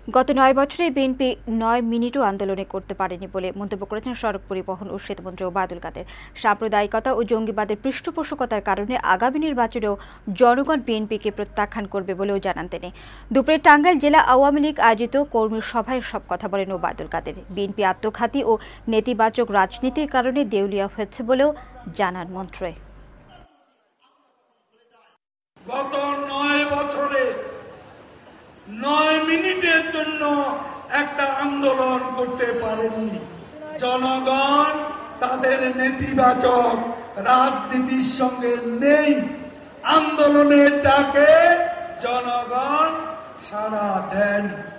গত ৯ বছরে বিএনপি ৯ মিনিটও আন্দোলনে করতে পারেনি বলে মন্তব্য করেছেন সড়ক পরিবহন ও সেতুমন্ত্রী ওবায়দুল কাদের। সাম্প্রদায়িকতা ও জঙ্গিবাদের পৃষ্ঠপোষকতার কারণে আগামী নির্বাচনেও জনগণ বিএনপিকে প্রত্যাখ্যান করবে বলেও জানান তিনি। দুপুরে টাঙ্গাইল জেলা আওয়ামী লীগ আয়োজিত কর্মী সভায় সব কথা বলেন ওবায়দুল কাদের। বিএনপি আত্মঘাতী ও নেতিবাচক রাজনীতির কারণে দেউলিয়া হয়েছে বলেও জানান মন্ত্রী। গত ৯ বছরে ৯ মিনিটের জন্য একটা আন্দোলন করতে পারেননি। জনগণ তাদের নেতিবাচক রাজনীতির সঙ্গে নেই। আন্দোলনের ডাকে জনগণ সাড়া দেন।